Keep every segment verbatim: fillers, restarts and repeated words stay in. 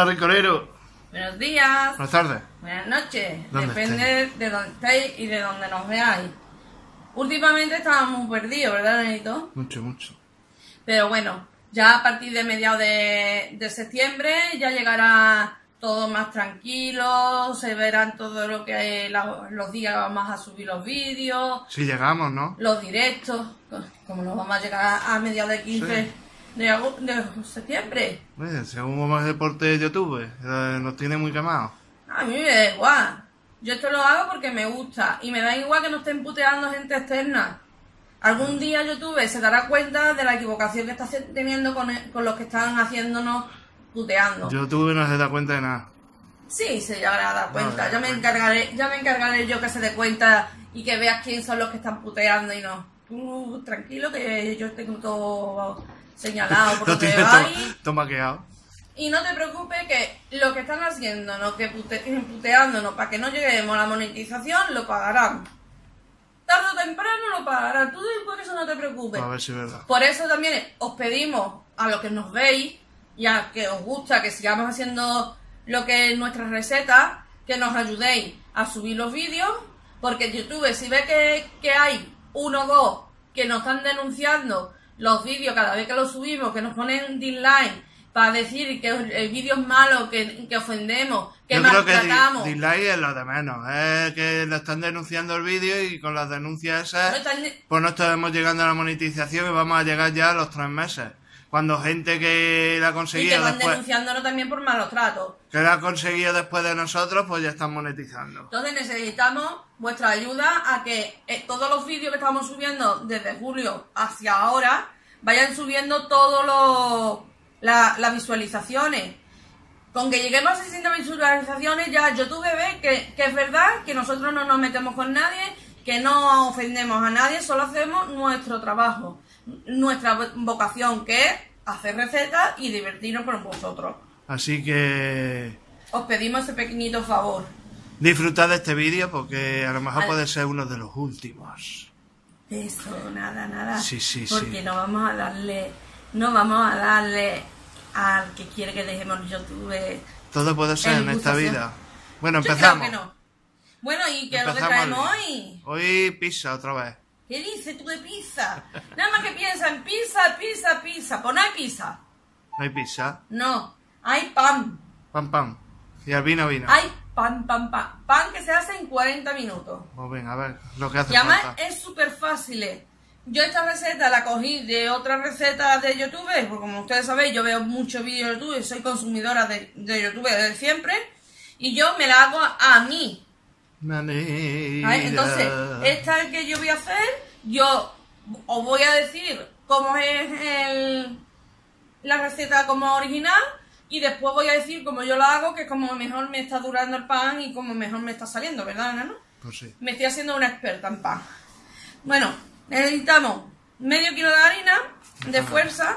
Hola, Ricorero. Buenos días. Buenas tardes. Buenas noches. ¿Dónde Depende estáis? de dónde estéis y de dónde nos veáis. Últimamente estábamos muy perdidos, ¿verdad, Nenito? Mucho, mucho. Pero bueno, ya a partir de mediados de, de septiembre ya llegará todo más tranquilo, se verán todo lo que la- los días vamos a subir los vídeos, Si llegamos, ¿no? los directos, como nos vamos a llegar a mediados de quince Sí. de, agu- de septiembre. Oye, según como es deporte de YouTube, eh, nos tiene muy quemados. A mí me da igual. Yo esto lo hago porque me gusta. Y me da igual que no estén puteando gente externa. Algún día YouTube se dará cuenta de la equivocación que está haci- teniendo con, el- con los que están haciéndonos puteando. YouTube no se da cuenta de nada. Sí, se ya habrá dado cuenta. No, ya me no. encargaré, ya me encargaré yo que se dé cuenta y que veas quién son los que están puteando y no. Tú tranquilo que yo tengo todo señalado por Lo donde tienes vais. to- tomaqueado. Y no te preocupes que lo que están haciendo, ¿no? Que pute- puteándonos para que no lleguemos a la monetización, lo pagarán. Tarde o temprano lo pagarán. Tú por eso no te preocupes. A ver si es verdad. Por eso también os pedimos a los que nos veis y a que os gusta que sigamos haciendo lo que es nuestras recetas, que nos ayudéis a subir los vídeos, porque YouTube, si ve que, que hay uno o dos que nos están denunciando los vídeos cada vez que los subimos, que nos ponen dislike para decir que el vídeo es malo, que, que ofendemos, que Yo creo que maltratamos. di- dislike es lo de menos. Es que le están denunciando el vídeo y con las denuncias esas, No están- pues no estamos llegando a la monetización y vamos a llegar ya a los tres meses. Cuando gente que la ha y que conseguido van después, denunciándonos también por malos tratos. que la ha conseguido después de nosotros, pues ya están monetizando. Entonces necesitamos vuestra ayuda a que eh, todos los vídeos que estamos subiendo desde julio hacia ahora vayan subiendo todos los la- las visualizaciones. Con que lleguemos a seiscientas visualizaciones ya YouTube ve que, que es verdad, que nosotros no nos metemos con nadie, que no ofendemos a nadie, solo hacemos nuestro trabajo, nuestra vocación, que es hacer recetas y divertirnos con vosotros. Así que Os pedimos ese pequeñito favor. disfrutad de este vídeo porque a lo mejor Vale. puede ser uno de los últimos. Eso, nada, nada. Sí, sí, Porque sí. no vamos a darle, no vamos a darle al que quiere que dejemos YouTube. Todo puede ser El en esta gustación. vida. Bueno, Yo empezamos. creo que no. Bueno, ¿y qué es lo que Empezamos traemos el- hoy? Hoy pizza otra vez. ¿Qué dices tú de pizza? Nada más que piensa en pizza, pizza, pizza. Pues no hay pizza. No hay pizza. No, hay pan. Pam, pam. Y al vino, vino. Hay pan, pan, pan. Pan que se hace en cuarenta minutos. Pues venga, a ver lo que hace Y además falta. es súper fácil. Yo esta receta la cogí de otras recetas de YouTube, porque como ustedes sabéis, yo veo muchos vídeos de YouTube, soy consumidora de, de YouTube desde siempre, y yo me la hago a, a mí. Manera. ¿Vale? Entonces, esta que yo voy a hacer, yo os voy a decir cómo es el, la receta como original, y después voy a decir cómo yo la hago, que es como mejor me está durando el pan y como mejor me está saliendo, ¿verdad, Nano? Pues sí. Me estoy haciendo una experta en pan. Bueno, necesitamos medio kilo de harina de fuerza.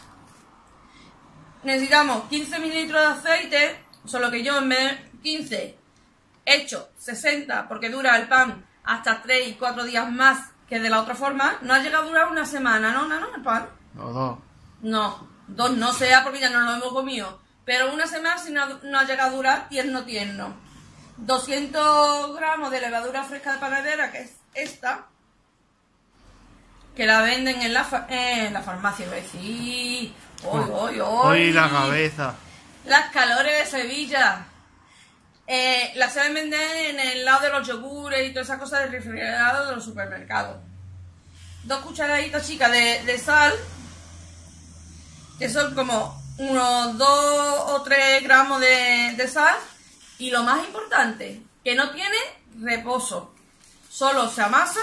Necesitamos quince mililitros de aceite, solo que yo en vez de quince he hecho sesenta porque dura el pan hasta tres y cuatro días más que de la otra forma. No ha llegado a durar una semana, ¿no? ¿No? ¿No? ¿El pan? Los dos. No, dos no sea porque ya no lo hemos comido. Pero una semana si no, no ha llegado a durar, tierno, tierno. doscientos gramos de levadura fresca de panadera, que es esta, que la venden en la, fa- eh, en la farmacia, iba a decir. Hoy, hoy, hoy. Hoy la cabeza. Las calores de Sevilla. Eh, las saben vender en el lado de los yogures y todas esas cosas del refrigerado de los supermercados. Dos cucharaditas chicas de, de sal, que son como unos dos o tres gramos de, de sal. Y lo más importante, que no tiene reposo. Solo se amasa,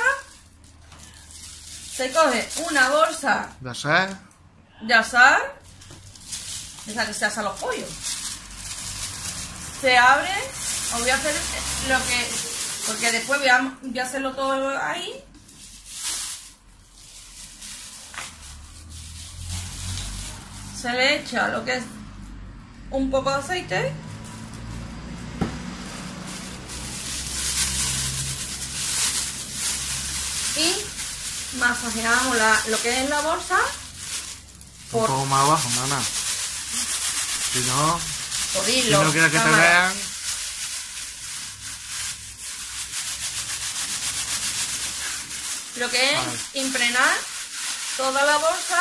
se coge una bolsa ¿De ser? de asar, esa que se asa los pollos. Se abre, os voy a hacer lo que, porque después voy a, voy a hacerlo todo ahí. Se le echa lo que es un poco de aceite. Y masajeamos la, lo que es la bolsa Un por poco más abajo, nana. Si no, Si no quieres que te vean. Lo que es vale. impregnar toda la bolsa,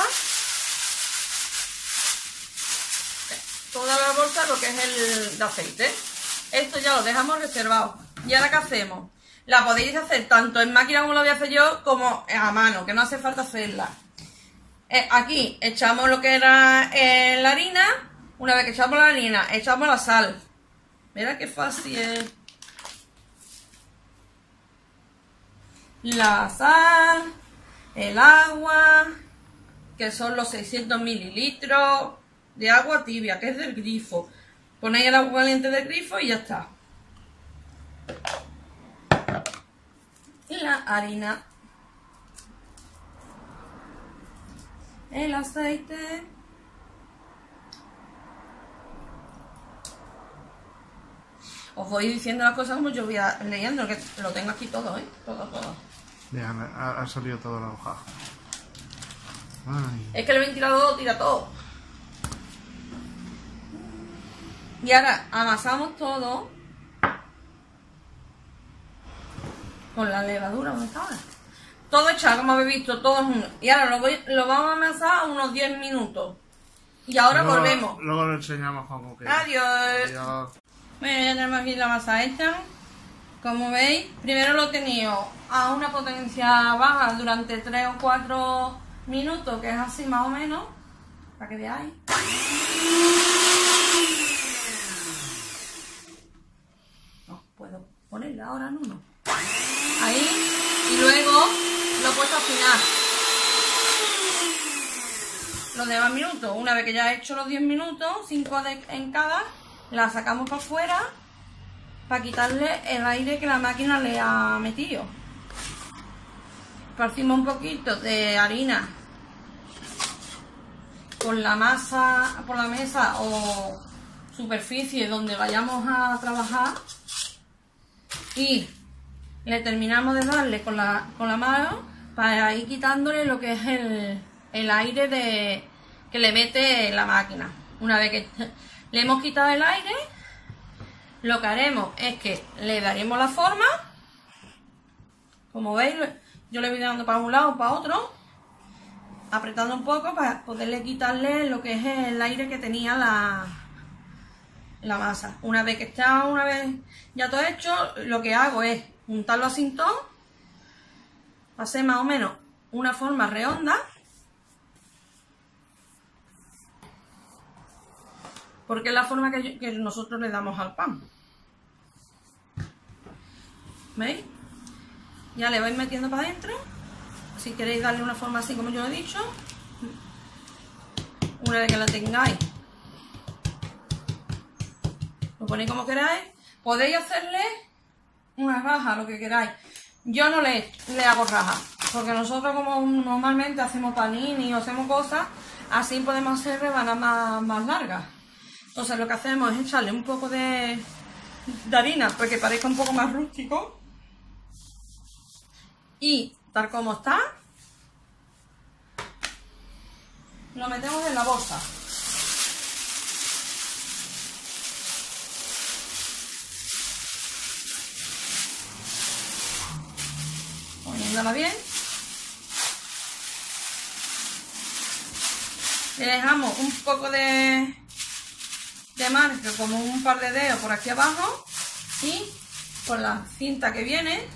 toda la bolsa lo que es el de aceite. Esto ya lo dejamos reservado. ¿Y ahora qué hacemos? La podéis hacer tanto en máquina como lo voy a hacer yo, como a mano, que no hace falta hacerla. Eh, aquí echamos lo que era eh, la harina. Una vez que echamos la harina, echamos la sal. Mira qué fácil es. La sal, el agua, que son los seiscientos mililitros de agua tibia, que es del grifo. Ponéis el agua caliente del grifo y ya está. Y la harina, el aceite, os voy diciendo las cosas como yo voy a, leyendo, que lo tengo aquí todo, ¿eh? Todo, todo. Déjame, ha, ha salido toda la hoja. Ay. Es que el ventilador tira todo. Y ahora amasamos todo con la levadura, ¿dónde está ahora? Todo echado, como habéis visto, todo junto. Y ahora lo, voy, lo vamos a amasar unos diez minutos. Y ahora luego, volvemos. Luego lo enseñamos cómo queda. Adiós. Adiós. Bueno, ya tenemos aquí la masa hecha. Como veis, primero lo he tenido a una potencia baja durante tres o cuatro minutos, que es así más o menos, para que veáis. No puedo ponerla ahora en uno. Ahí. Y luego lo he puesto al final. Los demás minutos, una vez que ya he hecho los diez minutos, cinco en cada, la sacamos para afuera para quitarle el aire que la máquina le ha metido. Esparcimos un poquito de harina por la masa, por la mesa o superficie donde vayamos a trabajar y le terminamos de darle con la, con la mano para ir quitándole lo que es el, el aire de, que le mete la máquina. Una vez que le hemos quitado el aire, lo que haremos es que le daremos la forma. Como veis, yo le voy dando para un lado, para otro, apretando un poco para poderle quitarle lo que es el aire que tenía la, la masa. Una vez que está, una vez ya todo hecho, lo que hago es juntarlo así todo, hacer más o menos una forma redonda, porque es la forma que, yo, que nosotros le damos al pan. ¿Veis? Ya le vais metiendo para adentro. Si queréis darle una forma así como yo he dicho, una vez que la tengáis, lo ponéis como queráis. Podéis hacerle una raja, lo que queráis. Yo no le, le hago raja, porque nosotros como normalmente hacemos panini o hacemos cosas, así podemos hacer rebanadas más, más largas. Entonces lo que hacemos es echarle un poco de, de harina para que parezca un poco más rústico. Y tal como está, lo metemos en la bolsa. Poniéndola bien. Le dejamos un poco de, de margen, como un par de dedos por aquí abajo, y con la cinta que viene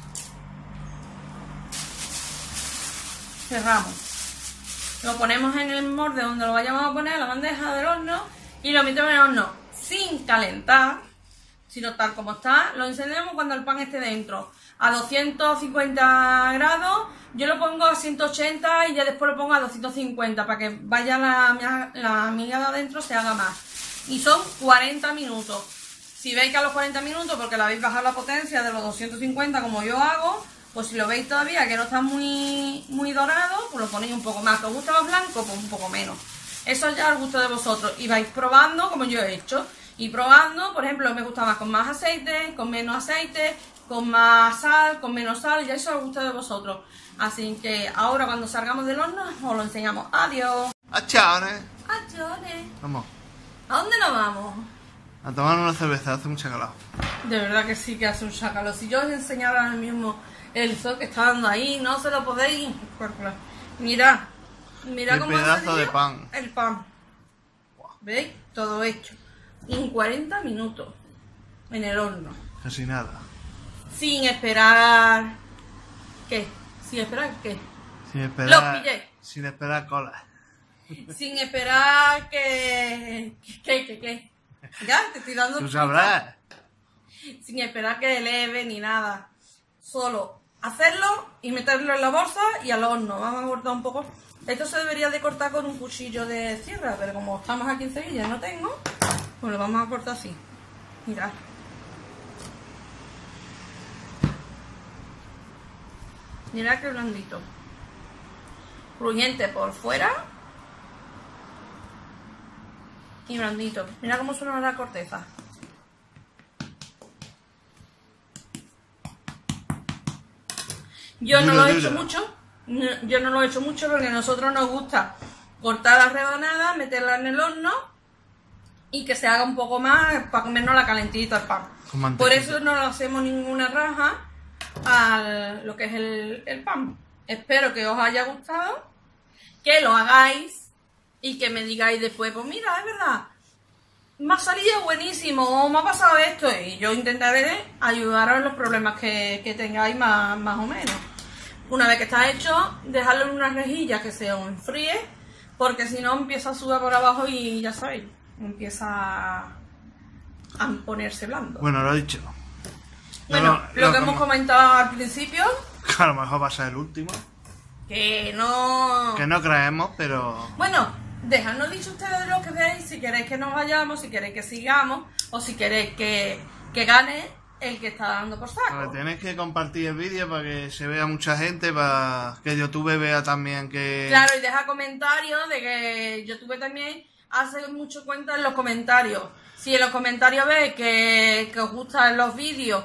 cerramos. Lo ponemos en el molde donde lo vayamos a poner, la bandeja del horno, y lo metemos en el horno sin calentar, sino tal como está. Lo encendemos cuando el pan esté dentro, a doscientos cincuenta grados. Yo lo pongo a ciento ochenta y ya después lo pongo a doscientos cincuenta para que vaya la, la miga de adentro, se haga más. Y son cuarenta minutos. Si veis que a los cuarenta minutos, porque le habéis bajado la potencia de los doscientos cincuenta como yo hago, pues si lo veis todavía que no está muy, muy dorado, pues lo ponéis un poco más. ¿Os gusta más blanco? Pues un poco menos. Eso ya al gusto de vosotros. Y vais probando como yo he hecho. Y probando, por ejemplo, me gusta más con más aceite, con menos aceite, con más sal, con menos sal. Ya eso al gusto de vosotros. Así que ahora cuando salgamos del horno os lo enseñamos. Adiós. Chao, Adiós. Vamos. ¿A dónde nos vamos? A tomar una cerveza, hace mucha calor. De verdad que sí que hace un calor. Si yo os enseñara ahora mismo el sol que está dando ahí, no se lo podéis calcular. Mirad, mirad Qué cómo ha pedazo salido de pan. el pan. ¿Veis? Todo hecho. En cuarenta minutos. En el horno. Casi nada. Sin esperar... ¿Qué? Sin esperar ¿qué? Sin esperar. Los pillé. Sin esperar cola. Sin esperar que... ¿Qué? ¿Qué? ¿Qué? Ya, te estoy dando... Tú sabrás. Sin esperar que eleve ni nada. Solo hacerlo y meterlo en la bolsa y al horno. Vamos a cortar un poco. Esto se debería de cortar con un cuchillo de sierra, pero como estamos aquí en Sevilla y no tengo, pues lo vamos a cortar así. Mirad. Mirad qué blandito. Crujiente por fuera. Y blandito. Mira cómo suena la corteza. Yo no lo he hecho mucho. Yo no lo he hecho mucho porque a nosotros nos gusta cortar las rebanadas, meterla en el horno y que se haga un poco más para comernos la calentita el pan. Por eso no le hacemos ninguna raja a lo que es el, el pan. Espero que os haya gustado, que lo hagáis y que me digáis después, pues mira, es verdad, me ha salido buenísimo, o me ha pasado esto, y yo intentaré ayudaros en los problemas que, que tengáis más, más o menos. Una vez que está hecho, dejarlo en una rejilla que se enfríe, porque si no empieza a sudar por abajo y ya sabéis, empieza a ponerse blando. Bueno, lo he dicho. Bueno, no, lo, lo que hemos como... comentado al principio, que a lo mejor va a ser el último. Que no... Que no creemos, pero... Bueno, dejadnos dicho ustedes lo que veis, si queréis que nos vayamos, si queréis que sigamos, o si queréis que, que gane el que está dando por saco. Vale, tenéis que compartir el vídeo para que se vea mucha gente, para que YouTube vea también que... Claro, y deja comentarios de que YouTube también hace mucho cuenta en los comentarios. Si en los comentarios veis que, que os gustan los vídeos,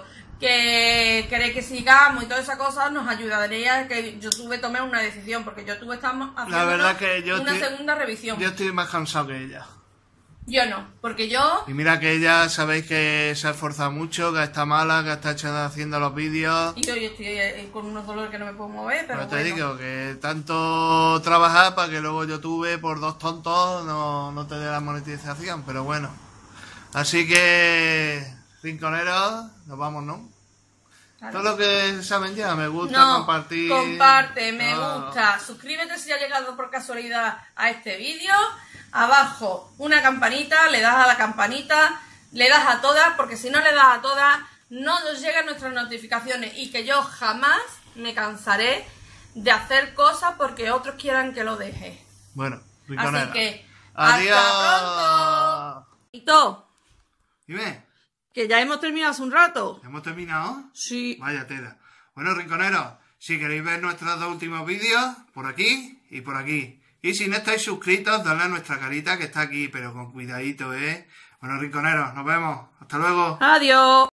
que queréis que sigamos y todas esas cosas, nos ayudaría a que YouTube tome una decisión, porque YouTube estamos haciendo La verdad que yo una estoy, segunda revisión. Yo estoy más cansado que ella. Yo no, porque yo... Y mira que ella, sabéis que se ha esforzado mucho, que está mala, que está haciendo los vídeos. Y yo, yo estoy con unos dolores que no me puedo mover, pero, Pero te bueno. digo que tanto trabajar para que luego YouTube por dos tontos no, no te dé la monetización, pero bueno. Así que, rinconeros, nos vamos, ¿no? Claro. Todo lo que saben ya, me gusta, no, compartir... comparte, me no. gusta, suscríbete si has llegado por casualidad a este vídeo, abajo una campanita, le das a la campanita, le das a todas, porque si no le das a todas, no nos llegan nuestras notificaciones, y que yo jamás me cansaré de hacer cosas porque otros quieran que lo deje. Bueno, rinconera. Así que, adiós. hasta pronto. Y todo. Dime. Que ya hemos terminado hace un rato. ¿Hemos terminado? Sí. Vaya tela. Bueno, rinconeros, si queréis ver nuestros dos últimos vídeos, por aquí y por aquí. Y si no estáis suscritos, dadle a nuestra carita que está aquí, pero con cuidadito, ¿eh? Bueno, rinconeros, nos vemos. Hasta luego. Adiós.